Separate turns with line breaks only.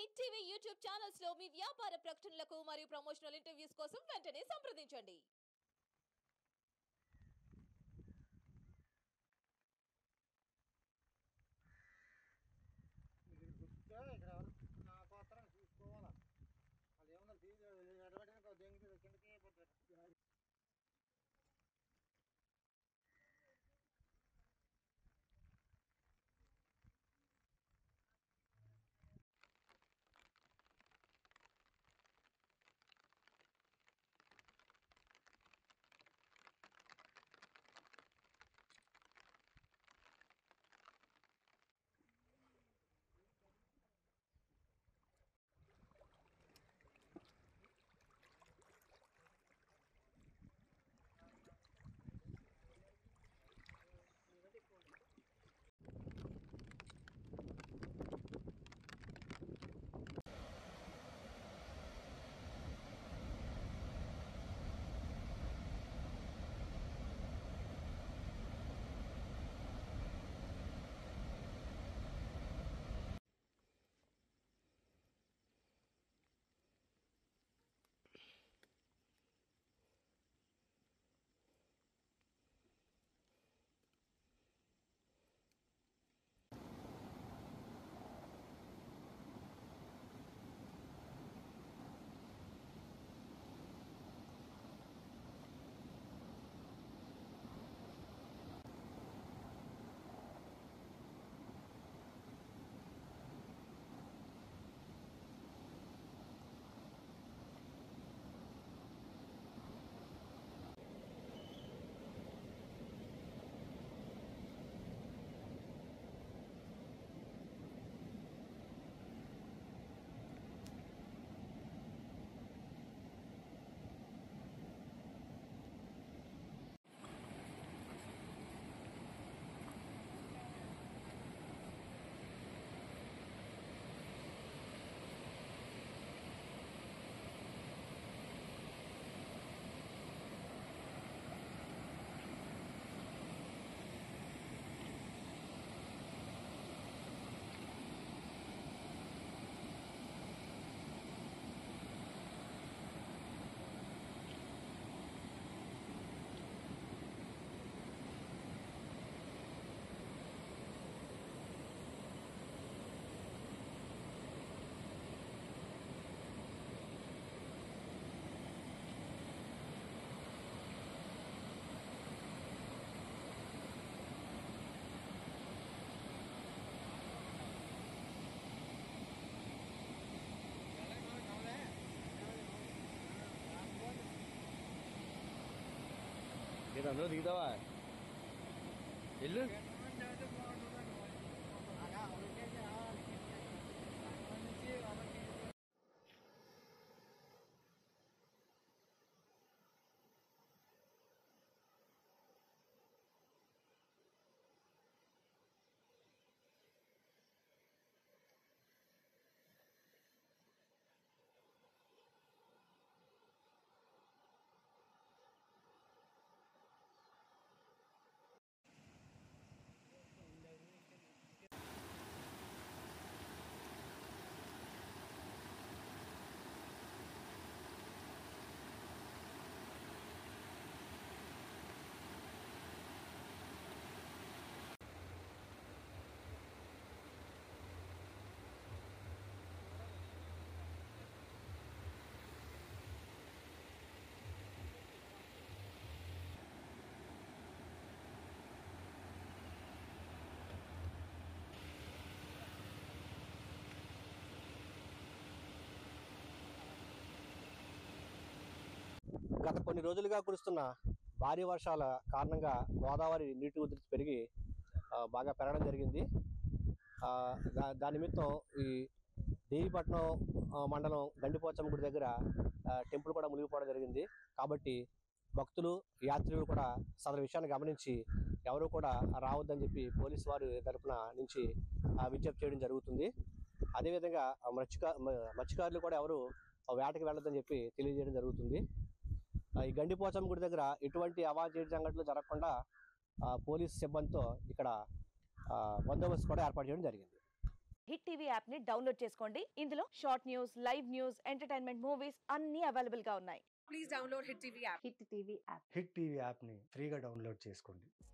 Hit TV YouTube channels లో మీ వ్యాపార ప్రకటనలకు మరియు ప్రమోషనల్ ఇంటర్వ్యూస్ కోసం వెంటనే సంప్రదించండి.
kita dulu di kita wah, ilu. గత కొన్ని రోజులుగా కురుస్తున్న భారీ వర్షాల కారణంగా గోదావరి నీటి ఉధృతి పెరిగి బాగా పెరగడం జరిగింది. దాని నిమిత్తం ఈ దేవీపట్నం మండలం గండిపోచమ్మ గుడి దగ్గర టెంపుల్ కూడా మునిగిపోవడం జరిగింది. కాబట్టి భక్తులు యాత్రికులు కూడా సదరు విషయాన్ని గమనించి ఎవరు కూడా రావద్దని చెప్పి పోలీసు వారి తరఫున నుంచి విజ్ఞప్తి చేయడం జరుగుతుంది. అదేవిధంగా మత్స్యకారులు కూడా ఎవరు వేటకి వెళ్ళొద్దని చెప్పి తెలియజేయడం జరుగుతుంది. ఈ గండిపోచమ్మ గుడి దగ్గర ఎటువంటి అవాంఛనీయ సంఘటనలు జరగకుండా పోలీసు సిబ్బందితో ఇక్కడ బందోబస్తు కూడా ఏర్పాటు చేయడం జరిగింది.
హిట్ టీవీ యాప్ ని డౌన్లోడ్ చేసుకోండి. ఇందులో short news, live news, entertainment movies అన్ని అవైలబుల్ గా ఉన్నాయి.
Please download Hit TV app.
Hit TV app.
Hit TV యాప్ని ఫ్రీగా డౌన్లోడ్ చేసుకోండి.